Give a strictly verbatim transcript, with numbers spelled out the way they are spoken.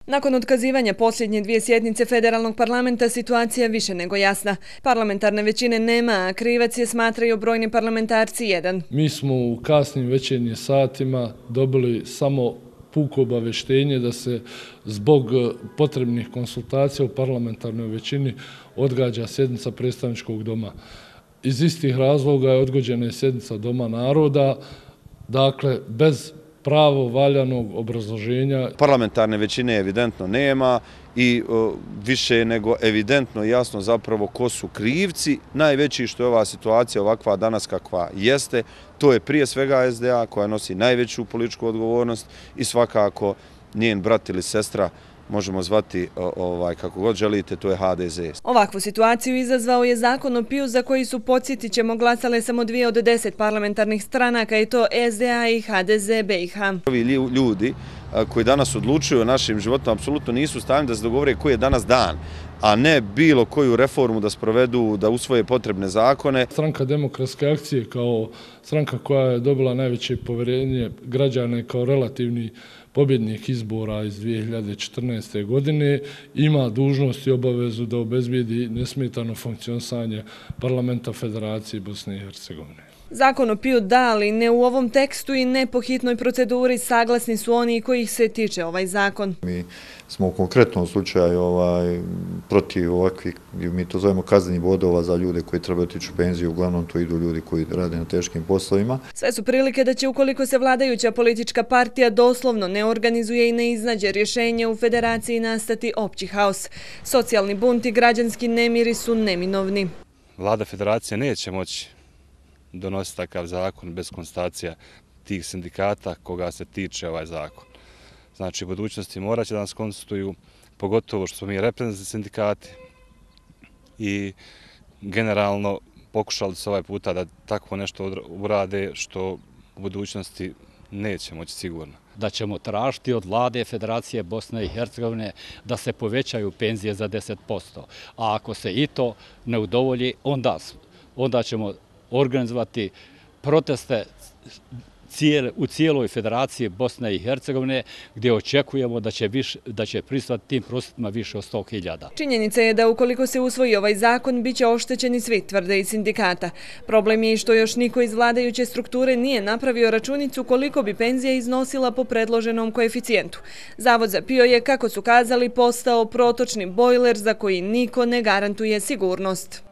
Nakon otkazivanja posljednje dvije sjednice federalnog parlamenta, situacija je više nego jasna. Parlamentarne većine nema, a krivac je, smatraju brojni parlamentarci, jedan. Mi smo u kasnim večernjim satima dobili samo puko obavještenje da se zbog potrebnih konsultacija u parlamentarnoj većini odgađa sjednica predstavničkog doma. Iz istih razloga je odgođena sjednica Doma naroda, dakle bez pravo valjanog obrazloženja. Parlamentarne većine evidentno nema i o, više nego evidentno jasno zapravo ko su krivci. Najveći što je ova situacija ovakva danas kakva jeste, to je prije svega S D A koja nosi najveću političku odgovornost i svakako njen brat ili sestra, možemo zvati ovaj, kako god želite, to je H D Z. Ovakvu situaciju izazvao je zakon o P I U za koji su, podsjetit ćemo, glasale samo dvije od deset parlamentarnih stranaka i to S D A i H D Z B i H. Ovi ljudi koji danas odlučuju o našim životima apsolutno nisu u stanju da se dogovore koji je danas dan, a ne bilo koju reformu da sprovedu, da usvoje potrebne zakone. Stranka demokratske akcije kao stranka koja je dobila najveće povjerenje građana kao relativni pobjednik izbora iz dvije hiljade četrnaeste. godine ima dužnost i obavezu da obezbijedi nesmetano funkcionisanje parlamenta Federacije Bosne i Hercegovine. Zakon o P I U da, ali ne u ovom tekstu i ne po hitnoj proceduri, saglasni su oni kojih se tiče ovaj zakon. Mi smo u konkretnom slučaju ovaj, protiv ovakvih, mi to zovemo kaznenih bodova za ljude koji trebaju otići u penziju, uglavnom to idu ljudi koji rade na teškim poslovima. Sve su prilike da će, ukoliko se vladajuća politička partija doslovno ne organizuje i ne iznađe rješenje, u Federaciji nastati opći haos. Socijalni bunt i građanski nemiri su neminovni. Vlada Federacije neće moći donositi takav zakon bez konstatacija tih sindikata koga se tiče ovaj zakon. Znači, u budućnosti morat će da nas konstituju, pogotovo što smo mi reprezentativni sindikati i generalno pokušali su ovaj puta da tako nešto urade što u budućnosti neće moći sigurno. Da ćemo tražiti od vlade Federacije Bosne i Hercegovine da se povećaju penzije za deset posto. A ako se i to ne udovolji, onda, onda ćemo organizovati proteste u cijeloj Federaciji Bosne i Hercegovine, gdje očekujemo da će, više, da će pristati tim prosvjedima više od sto hiljada. Činjenica je da ukoliko se usvoji ovaj zakon, bit će oštećeni svi, tvrde iz sindikata. Problem je i što još niko iz vladajuće strukture nije napravio računicu koliko bi penzija iznosila po predloženom koeficijentu. Zavod za P I O je, kako su kazali, postao protočni bojler za koji niko ne garantuje sigurnost.